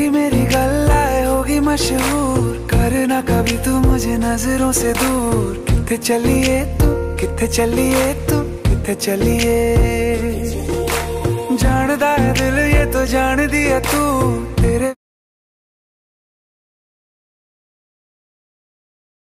तेरी मेरी गल्लाए होगी मशहूर, करना कभी तू मुझे नजरों से दूर। किथे चलिए तू, किथे चलिए तू, किथे चलिए। जानदा है दिल ये तो जान दिया तू, तेरे